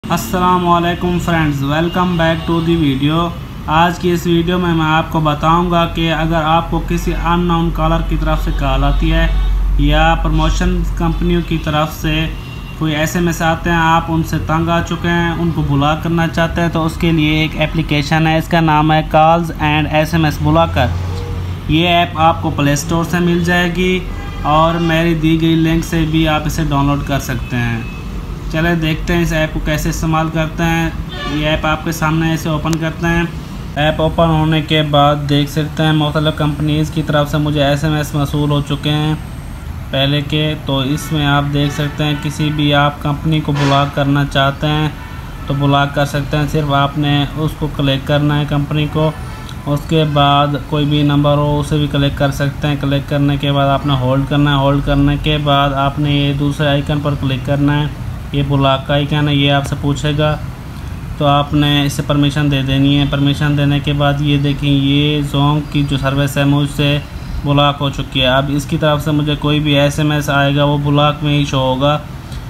अस्सलामुअलैकुम friends, welcome back to the video. आज की इस वीडियो में मैं आपको बताऊंगा कि अगर आपको किसी अननोन कॉलर की तरफ से कॉल आती है या प्रमोशन कंपनियों की तरफ से कोई एसएमएस आते हैं, आप उनसे तंग आ चुके हैं, उनको ब्लॉक करना चाहते हैं, तो उसके लिए एक एप्लीकेशन है। इसका नाम है कॉल्स एंड एसएमएस ब्लॉकर। ये ऐप आपको प्ले स्टोर से मिल जाएगी और मेरी दी गई लिंक से भी आप इसे डाउनलोड कर सकते हैं। चले देखते हैं इस ऐप को कैसे इस्तेमाल करते हैं। ये ऐप आपके सामने ऐसे ओपन करते हैं। ऐप ओपन होने के बाद देख सकते हैं मुख्तलिफ़ कंपनीज़ की तरफ से मुझे एसएमएस मौसूल हो चुके हैं पहले के। तो इसमें आप देख सकते हैं किसी भी आप कंपनी को ब्लॉक करना चाहते हैं तो ब्लॉक कर सकते हैं। सिर्फ आपने उसको क्लिक करना है कंपनी को, उसके बाद कोई भी नंबर हो उसे भी क्लिक कर सकते हैं। क्लिक करने के बाद आपने होल्ड करना है। होल्ड करने के बाद आपने ये दूसरे आइकन पर क्लिक करना है। ये ब्लॉक का आइकन है, ये आपसे पूछेगा तो आपने इसे परमिशन दे देनी है। परमिशन देने के बाद ये देखें, ये जोंग की जो सर्विस है मुझसे ब्लॉक हो चुकी है। अब इसकी तरफ से मुझे कोई भी एसएमएस आएगा वो ब्लॉक में ही शो होगा,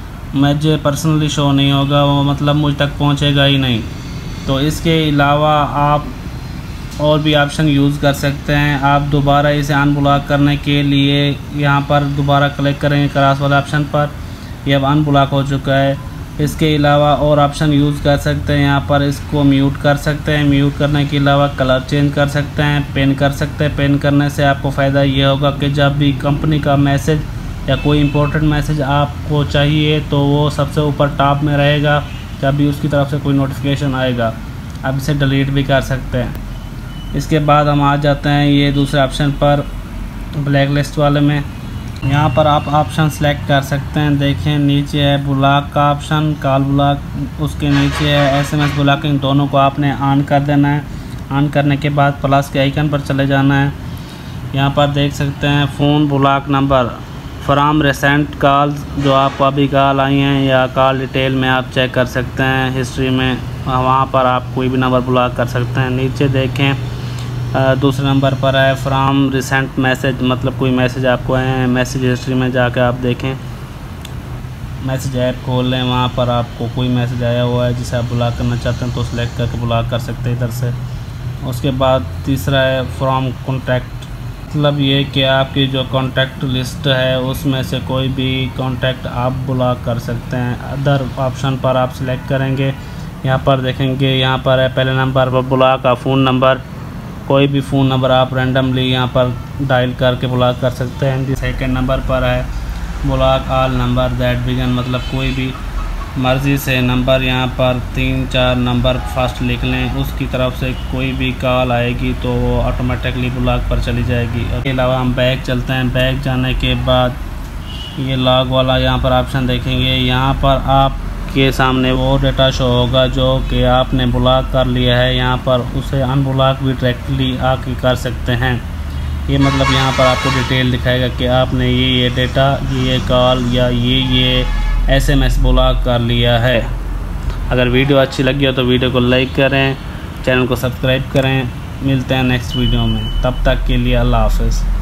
मुझे पर्सनली शो नहीं होगा, वो मतलब मुझ तक पहुंचेगा ही नहीं। तो इसके अलावा आप और भी ऑप्शन यूज़ कर सकते हैं। आप दोबारा इसे अनब्लॉक करने के लिए यहाँ पर दोबारा क्लिक करेंगे क्रॉस वाले ऑप्शन पर, ये अब अनब्लॉक हो चुका है। इसके अलावा और ऑप्शन यूज़ कर सकते हैं। यहाँ पर इसको म्यूट कर सकते हैं। म्यूट करने के अलावा कलर चेंज कर सकते हैं, पिन कर सकते हैं। पिन करने से आपको फ़ायदा ये होगा कि जब भी कंपनी का मैसेज या कोई इंपॉर्टेंट मैसेज आपको चाहिए तो वो सबसे ऊपर टॉप में रहेगा जब भी उसकी तरफ से कोई नोटिफिकेशन आएगा। आप इसे डिलीट भी कर सकते हैं। इसके बाद हम आ जाते हैं ये दूसरे ऑप्शन पर, ब्लैक लिस्ट वाले में। यहाँ पर आप ऑप्शन सेलेक्ट कर सकते हैं। देखें नीचे है ब्लॉक का ऑप्शन, कॉल ब्लॉक, उसके नीचे है एसएमएस ब्लॉकिंग। दोनों को आपने ऑन कर देना है। ऑन करने के बाद प्लस के आइकन पर चले जाना है। यहाँ पर देख सकते हैं phone block number from recent calls, जो आपको अभी कॉल आई हैं या कॉल डिटेल में आप चेक कर सकते हैं हिस्ट्री में, वहाँ पर आप कोई भी नंबर ब्लॉक कर सकते हैं। नीचे देखें दूसरे नंबर पर है फ्रॉम रिसेंट मैसेज, मतलब कोई मैसेज आपको है, मैसेज हिस्ट्री में जाकर आप देखें, मैसेज ऐप खोल लें, वहाँ पर आपको कोई मैसेज आया हुआ है जिसे आप ब्लॉक करना चाहते हैं तो सिलेक्ट करके ब्लॉक कर सकते हैं इधर से। उसके बाद तीसरा है फ्रॉम कॉन्टैक्ट, मतलब ये कि आपकी जो कॉन्टैक्ट लिस्ट है उसमें से कोई भी कॉन्टैक्ट आप ब्लॉक कर सकते हैं। अदर ऑप्शन पर आप सिलेक्ट करेंगे। यहाँ पर देखेंगे, यहाँ पर है पहले नंबर पर ब्लॉक का फ़ोन नंबर, कोई भी फ़ोन नंबर आप रैंडमली यहाँ पर डायल करके ब्लॉक कर सकते हैं। सेकंड नंबर पर है block all number that begin, मतलब कोई भी मर्ज़ी से नंबर यहाँ पर 3-4 नंबर फर्स्ट लिख लें, उसकी तरफ से कोई भी कॉल आएगी तो वो ऑटोमेटिकली ब्लॉक पर चली जाएगी। इसके अलावा हम बैक चलते हैं। बैक जाने के बाद ये लॉग वाला यहाँ पर ऑप्शन देखेंगे। यहाँ पर आप के सामने वो डेटा शो होगा जो कि आपने ब्लॉक कर लिया है। यहाँ पर उसे अनब्लॉक भी डायरेक्टली आके कर सकते हैं। ये मतलब यहाँ पर आपको डिटेल दिखाएगा कि आपने ये डेटा, ये कॉल या ये एसएमएस ब्लॉक कर लिया है। अगर वीडियो अच्छी लगी हो तो वीडियो को लाइक करें, चैनल को सब्सक्राइब करें। मिलते हैं नेक्स्ट वीडियो में, तब तक के लिए अल्लाह हाफ़िज़।